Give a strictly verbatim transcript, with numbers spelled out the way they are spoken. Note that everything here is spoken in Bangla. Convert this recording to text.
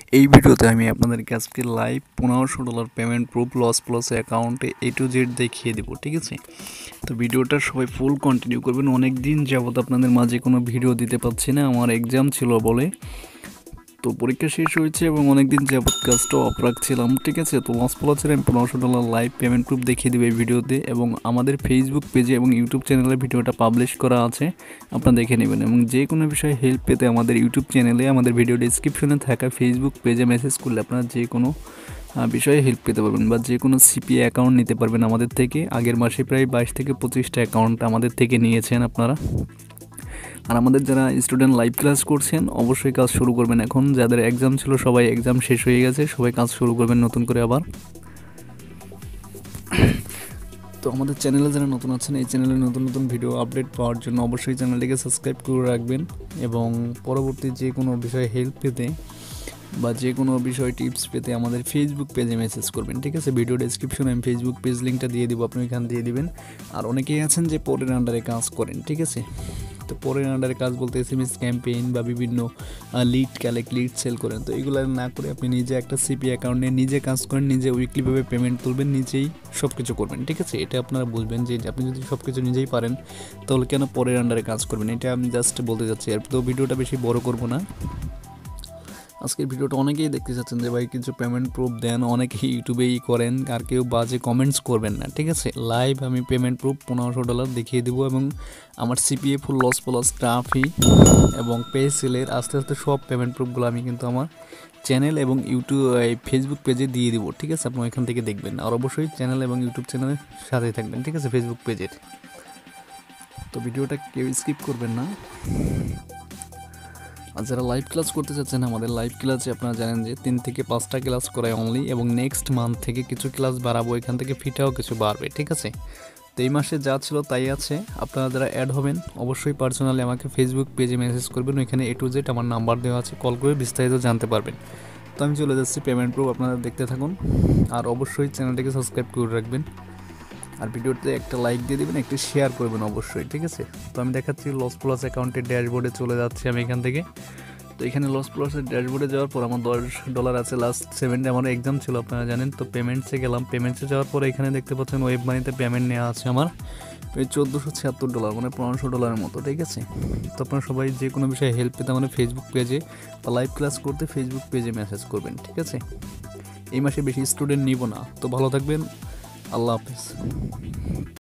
এই ভিডিওতে আমি আপনাদেরকে আজকে লাইভ পনেরোশো dollar payment proof loss plus অ্যাকাউন্টে এ টু জেড দেখিয়ে দেবো, ঠিক আছে। তো ভিডিওটা সবাই ফুল কন্টিনিউ করবেন। অনেক দিন যাবত আপনাদের মাঝে কোনো ভিডিও দিতে পারছি না, আমার এক্সাম ছিল বলে। তো পরীক্ষা শেষ হয়েছে এবং অনেক দিন যাবত কাজটা অফ রাখছিলাম, ঠিক আছে। তো লস প্লাসের আমি পনেরোশো ডলার লাইভ পেমেন্ট প্রুফ দেখিয়ে দেবো এই ভিডিওতে, এবং আমাদের ফেসবুক পেজে এবং ইউটিউব চ্যানেলে ভিডিওটা পাবলিশ করা আছে, আপনারা দেখে নেবেন। এবং যে কোনো বিষয়ে হেল্প পেতে আমাদের ইউটিউব চ্যানেলে আমাদের ভিডিও ডিসক্রিপশনে থাকা ফেসবুক পেজে মেসেজ করলে আপনারা যে কোনো বিষয়ে হেল্প পেতে পারবেন, বা যে কোনো সিপিএ অ্যাকাউন্ট নিতে পারবেন আমাদের থেকে। আগের মাসে প্রায় বাইশ থেকে পঁচিশটা অ্যাকাউন্ট আমাদের থেকে নিয়েছেন আপনারা। আর আমাদের যারা স্টুডেন্ট লাইভ ক্লাস করছেন অবশ্যই কাজ শুরু করবেন এখন। যাদের এক্সাম ছিল সবাই এক্সাম শেষ হয়ে গেছে, সবাই কাজ শুরু করবেন নতুন করে আবার। তো আমাদের চ্যানেলে যারা নতুন আছেন, এই চ্যানেলে নতুন নতুন ভিডিও আপডেট পাওয়ার জন্য অবশ্যই চ্যানেলটিকে সাবস্ক্রাইব করে রাখবেন, এবং পরবর্তী যে কোনো বিষয়ে হেল্প পেতে বা যে কোনো বিষয় টিপস পেতে আমাদের ফেসবুক পেজে মেসেজ করবেন, ঠিক আছে। ভিডিও ডেসক্রিপশনে আমি ফেসবুক পেজ লিঙ্কটা দিয়ে দিব, আপনি এখান দিয়ে দিবেন। আর অনেকেই আছেন যে পরের আন্ডারে কাজ করেন, ঠিক আছে। তো পরের আন্ডারে কাজ বলতে এস এম এস ক্যাম্পেইন বা বিভিন্ন লিড কালেক্ট লিড সেল করেন। তো এগুলো না করে আপনি নিজে একটা সিপি অ্যাকাউন্ট নিয়ে নিজে কাজ করেন, নিজে উইকলিভাবে পেমেন্ট তুলবেন, নিজেই সব কিছু করবেন, ঠিক আছে। এটা আপনারা বুঝবেন যে আপনি যদি সব কিছু নিজেই পারেন তাহলে কেন পরের আন্ডারে কাজ করবেন, এটা আমি জাস্ট বলতে যাচ্ছি। আর তো ভিডিওটা বেশি বড় করব না। আজকের ভিডিওটা অনেকেই দেখতে চাচ্ছেন যে ভাই কিছু পেমেন্ট প্রুফ দেন, অনেকেই ইউটিউবেই করেন, আর কেউ বাজে কমেন্টস করবেন না, ঠিক আছে। লাইভ আমি পেমেন্ট প্রুফ পনেরোশো ডলার দেখিয়ে দেবো, এবং আমার সিপিএ ফুল লস প্লাস ট্রাফি এবং পে সেলের আস্তে আস্তে সব পেমেন্ট প্রুফগুলো আমি কিন্তু আমার চ্যানেল এবং ইউটিউব ফেসবুক পেজে দিয়ে দিব, ঠিক আছে। আপনারা এখান থেকে দেখবেন। আর অবশ্যই চ্যানেল এবং ইউটিউব চ্যানেলের সাথেই থাকবেন, ঠিক আছে, ফেসবুক পেজের। তো ভিডিওটা কেউ স্কিপ করবেন না। আর যারা লাইভ ক্লাস করতে চাচ্ছেন, আমাদের লাইভ ক্লাসে আপনারা জানেন যে তিন থেকে পাঁচটা ক্লাস করায় অনলি, এবং নেক্সট মান্থ থেকে কিছু ক্লাস বাড়াবো, এখান থেকে ফিটাও কিছু বাড়বে, ঠিক আছে। তো এই মাসে যা ছিল তাই আছে। আপনারা যারা অ্যাড হবেন অবশ্যই পার্সোনালি আমাকে ফেসবুক পেজে মেসেজ করবেন, ওইখানে এ টু জেড আমার নাম্বার দেওয়া আছে, কল করে বিস্তারিত জানতে পারবেন। তো আমি চলে যাচ্ছি পেমেন্ট প্রুফ, আপনারা দেখতে থাকুন। আর অবশ্যই চ্যানেলটিকে সাবস্ক্রাইব করে রাখবেন, আর ভিডিওতে একটা লাইক দিয়ে দেবেন, একটু শেয়ার করবেন অবশ্যই, ঠিক আছে। তো আমি দেখাচ্ছি লস প্লাস অ্যাকাউন্টের ড্যাশবোর্ডে চলে যাচ্ছি আমি এখান থেকে। তো এখানে লস প্লাসের ড্যাশবোর্ডে যাওয়ার পর আমার দশ ডলার আছে লাস্ট সেভেন্টে, আমার এক্সাম ছিল আপনারা জানেন। তো পেমেন্টসে গেলাম, পেমেন্টসে যাওয়ার পর এখানে দেখতে পাচ্ছেন ওয়েব মানিতে পেমেন্ট নেওয়া আছে আমার ওই চোদ্দোশো ছিয়াত্তর ডলার, মানে পনেরোশো ডলারের মতো, ঠিক আছে। তো আপনারা সবাই যে কোনো বিষয়ে হেল্প পেতে মানে ফেসবুক পেজে বা লাইভ ক্লাস করতে ফেসবুক পেজে মেসেজ করবেন, ঠিক আছে। এই মাসে বেশি স্টুডেন্ট নিব না। তো ভালো থাকবেন, আল্লাহ হাফিজ।